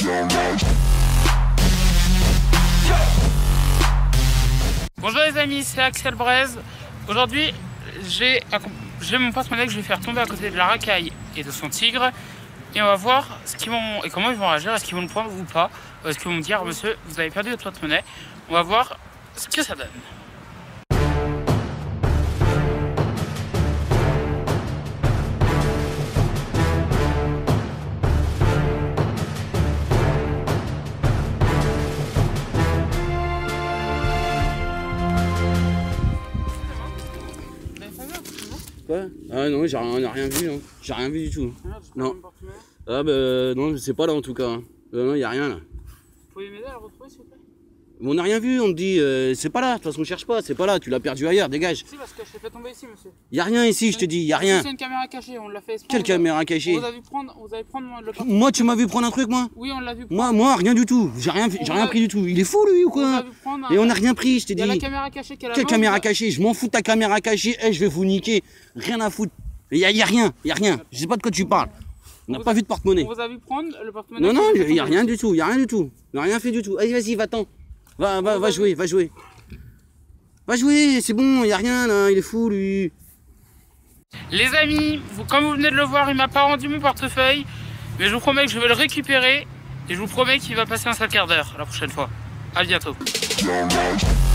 Bonjour les amis, c'est Axel Braise. Aujourd'hui, j'ai mon porte-monnaie que je vais faire tomber à côté de la racaille et de son tigre. Et on va voir comment ils vont réagir. Est-ce qu'ils vont le prendre ou pas? Ou est-ce qu'ils vont me dire, monsieur, vous avez perdu votre porte-monnaie? On va voir ce que ça donne. Quoi? Ah non, on a rien vu, hein. J'ai rien vu du tout. Non. Ah bah non, c'est pas là en tout cas. Non, y a rien là. Vous pouvez m'aider à le retrouver s'il vous plaît? Mais on n'a rien vu, on me dit c'est pas là, de toute façon on cherche pas, c'est pas là, tu l'as perdu ailleurs, dégage. Si, parce que je l'ai fait tomber ici, monsieur. Y a rien ici, je te dis, y a rien. C'est une caméra cachée, on l'a fait exprès. Quelle caméra cachée? Vous avez prendre le porte-monnaie. Moi tu m'as vu prendre un truc moi? Oui, on l'a vu prendre. Moi rien du tout, j'ai rien pris du tout. Il est fou lui ou quoi? Et on n'a rien pris, je t'ai dit. Il y a la caméra cachée qu'elle a. Quelle caméra cachée? Je m'en fous de ta caméra cachée, je vais vous niquer. Rien à foutre. Y a rien. Je sais pas de quoi tu parles. On n'a pas vu de porte-monnaie. On vous a vu prendre le porte-monnaie. Non, y a rien du tout, On n'a rien fait du tout. Allez, vas-y, va-t'en. Va jouer. Va jouer, c'est bon, y a rien là, il est fou lui. Les amis, comme vous venez de le voir, il m'a pas rendu mon portefeuille. Mais je vous promets que je vais le récupérer. Et je vous promets qu'il va passer un sale quart d'heure la prochaine fois. À bientôt.